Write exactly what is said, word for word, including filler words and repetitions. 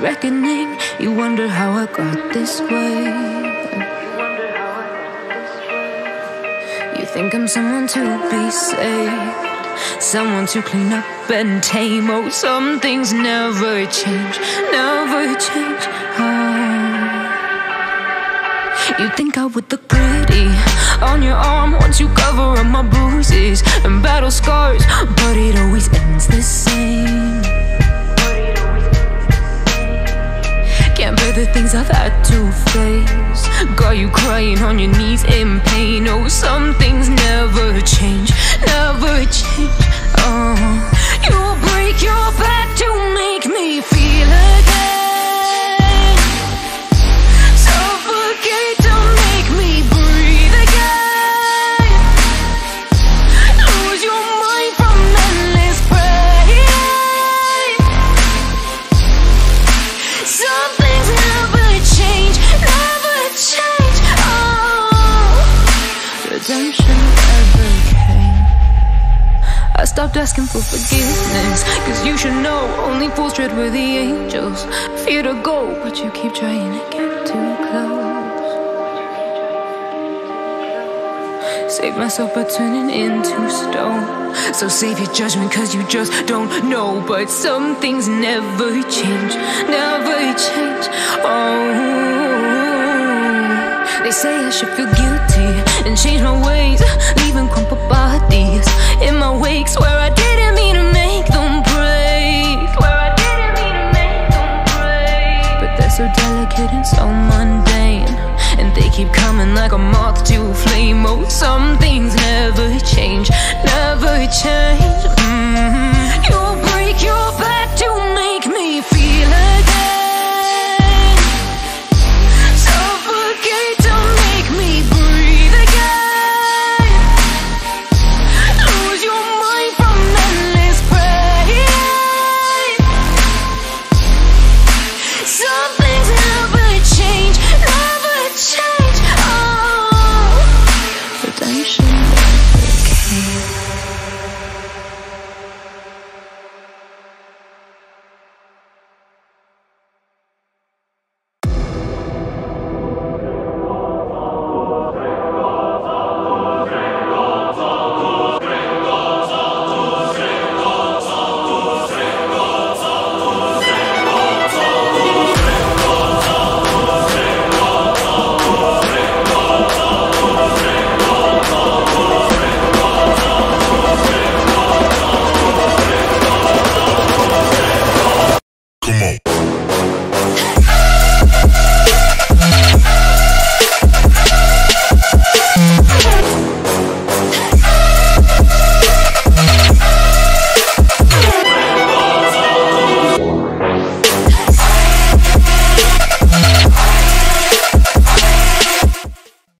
reckoning. You wonder how I got this way. You think I'm someone to be saved, someone to clean up and tame. Oh, some things never change, never change. Oh, you think I would look pretty on your arm once you cover up my bruises and battle scars, but it always ends the same. Can't bear the things I've had to face, got you crying on your knees in pain. Oh, some things never change, never change. Oh, you'll break your back to make me feel again, suffocate to make me breathe again, lose your mind from endless pain. Some things never change, never change. Oh, redemption never came. I stopped asking for forgiveness, cause you should know only fools tread where the angels fear to go, but you keep trying to get too close. Save myself by turning into stone, so save your judgment cause you just don't know. But some things never change, never change. Oh, they say I should feel guilty and change my ways, leaving crumpled bodies in my wake. Swear I didn't mean to make them break, swear I didn't mean to make them break. But they're so delicate and so mundane, and they keep coming like a moth to a flame. Oh, some things never change, never change. Mm-hmm. You'll